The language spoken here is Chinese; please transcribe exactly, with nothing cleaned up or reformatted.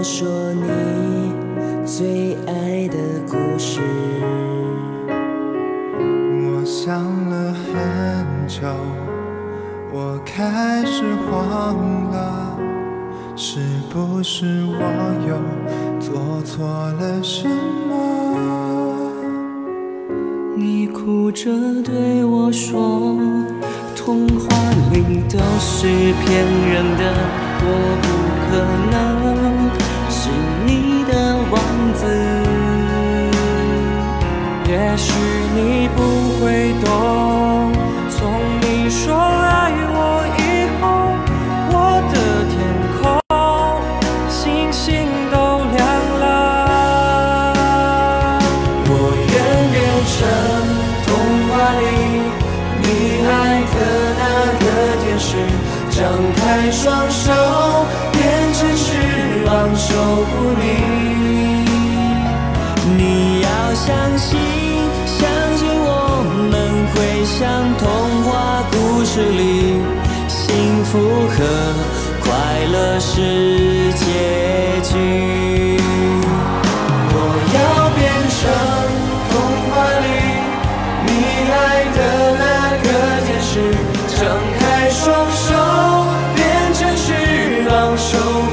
说你最爱的故事。 我想了很久，我开始慌了，是不是我又做错了什么？ 你哭着对我说，童话里都是骗人的，我不可能是你的王子。也许你不会懂，从你说爱我以后，我的天空星星都亮了。我愿变成童话里你爱的那个天使，张开双手变成翅膀守护你。你要相信，相信我们会像童话故事里，幸福和快乐是结局。我要变成童话里你爱的那个天使，张开双手变成翅膀守护